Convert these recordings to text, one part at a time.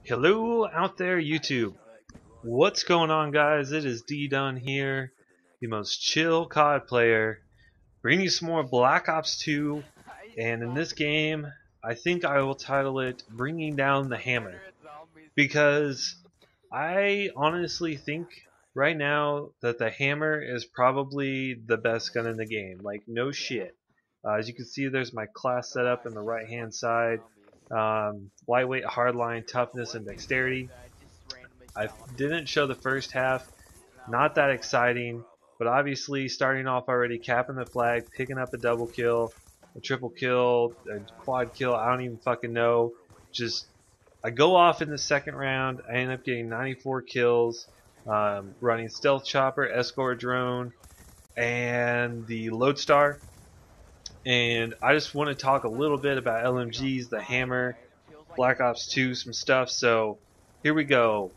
Hello out there, YouTube. What's going on, guys? It is D Dunn here, the most chill COD player, bringing you some more Black Ops 2. And in this game, I think I will title it Bringing Down the Hammer. Because I honestly think right now that the Hammer is probably the best gun in the game. Like, no shit. As you can see, there's my class set up in the right hand side. Lightweight, hardline, toughness, and dexterity. I didn't show the first half, not that exciting, but obviously starting off already, capping the flag, picking up a double kill, a triple kill, a quad kill, I don't even fucking know. Just, I go off in the second round, I end up getting 94 kills, running stealth chopper, escort drone, and the lodestar. And I just want to talk a little bit about LMGs, the Hammer, Black Ops 2, some stuff. So here we go.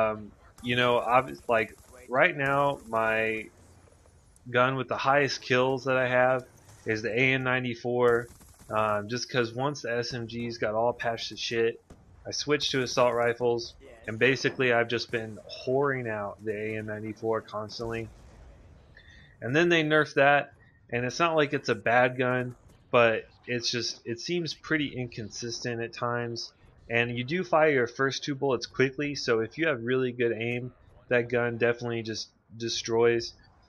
Like right now, my gun with the highest kills that I have is the AN-94. Just because once the SMGs got all patched to shit, I switched to assault rifles, and basically I've just been whoring out the AN-94 constantly. And then they nerfed that, and it's not like it's a bad gun, but it seems pretty inconsistent at times. And you do fire your first two bullets quickly, so if you have really good aim, that gun definitely just destroys.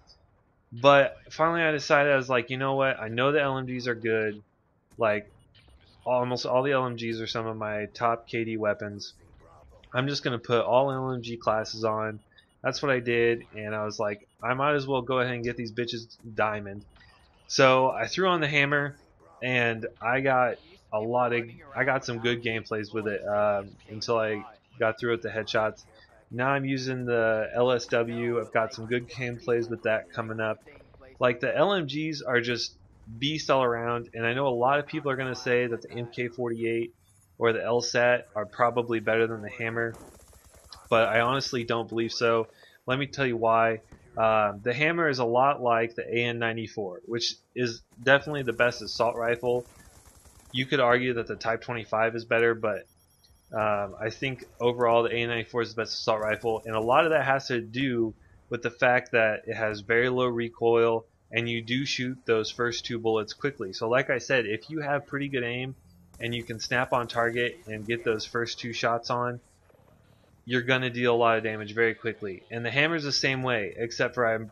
But finally I decided, I was like, you know what, I know the LMGs are good. Like, almost all the LMGs are some of my top KD weapons. I'm just going to put all LMG classes on. That's what I did, and I was like, I might as well go ahead and get these bitches diamond. So I threw on the Hammer, and I got some good gameplays with it until I got through with the headshots. Now I'm using the LSW. I've got some good gameplays with that coming up. Like, the LMGs are just beast all around, and I know a lot of people are going to say that the MK48 or the LSAT are probably better than the Hammer, but I honestly don't believe so. Let me tell you why. The Hammer is a lot like the AN-94, which is definitely the best assault rifle. You could argue that the Type 25 is better, but I think overall the AN-94 is the best assault rifle, and a lot of that has to do with the fact that it has very low recoil, and you do shoot those first two bullets quickly. So like I said, if you have pretty good aim, and you can snap on target and get those first two shots on, you're going to deal a lot of damage very quickly. And the Hammer's the same way, except for I'm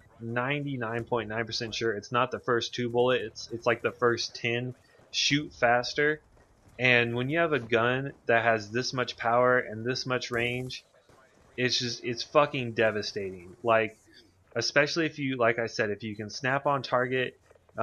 99.9% sure it's not the first two bullets, it's like the first 10 shoot faster. And when you have a gun that has this much power and this much range, it's fucking devastating. Like, especially if you, like I said, if you can snap on target,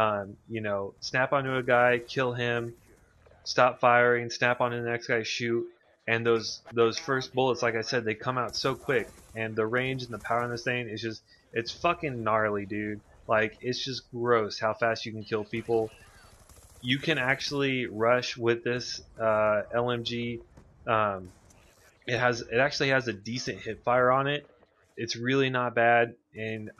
snap onto a guy, kill him, stop firing, snap onto the next guy, shoot. And those first bullets, like I said, they come out so quick, and the range and the power on this thing is just, it's fucking gnarly, dude. Like, it's just gross how fast you can kill people. You can actually rush with this LMG. It actually has a decent hip fire on it. It's really not bad, and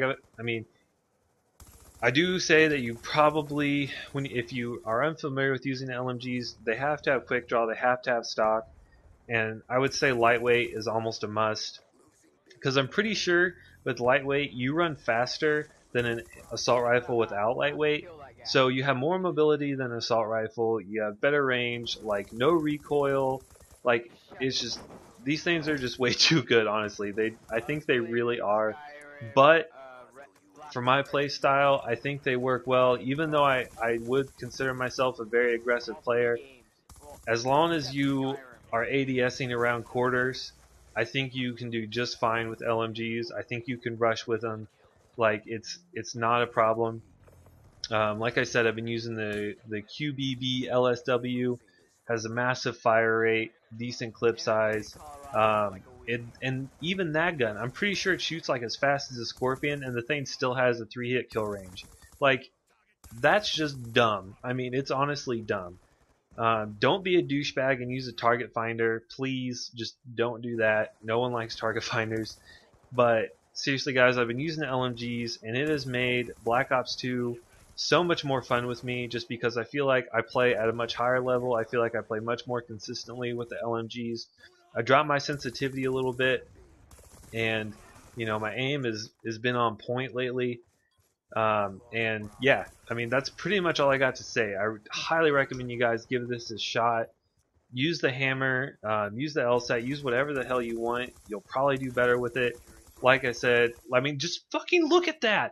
I do say that you probably, if you are unfamiliar with using the LMGs, they have to have quick draw, they have to have stock, and I would say lightweight is almost a must, because I'm pretty sure with lightweight you run faster than an assault rifle without lightweight. So you have more mobility than an assault rifle, you have better range, like no recoil, like it's just, these things are just way too good, honestly. I think they really are, but for my play style, I think they work well, even though I would consider myself a very aggressive player. As long as you are ADSing around quarters, I think you can do just fine with LMGs. I think you can rush with them. Like, it's not a problem. Like I said, I've been using the QBB LSW. Has a massive fire rate, decent clip size. And even that gun, I'm pretty sure it shoots like as fast as a Scorpion, and the thing still has a 3-hit kill range. Like, that's just dumb. I mean, it's honestly dumb. Don't be a douchebag and use a target finder. Please, just don't do that. No one likes target finders. But seriously, guys, I've been using the LMGs, and it has made Black Ops 2 so much more fun with me, just because I feel like I play at a much higher level. I feel like I play much more consistently with the LMGs. I dropped my sensitivity a little bit, and my aim has been on point lately. And yeah, I mean that's pretty much all I got to say. I highly recommend you guys give this a shot. Use the hammer, use the LSAT, use whatever the hell you want. You'll probably do better with it. Like I said, I mean, just fucking look at that.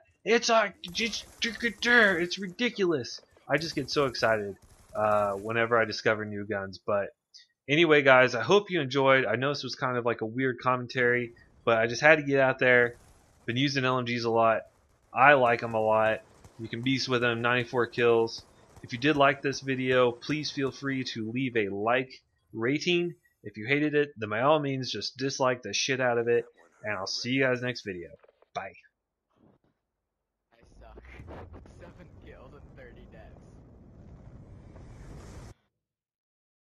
It's ridiculous. I just get so excited whenever I discover new guns. But anyway, guys, I hope you enjoyed. I know this was kind of like a weird commentary, but I just had to get out there. Been using LMGs a lot. I like them a lot. You can beast with them, 94 kills. If you did like this video, please feel free to leave a like rating. If you hated it, then by all means just dislike the shit out of it. And I'll see you guys next video. Bye. I suck.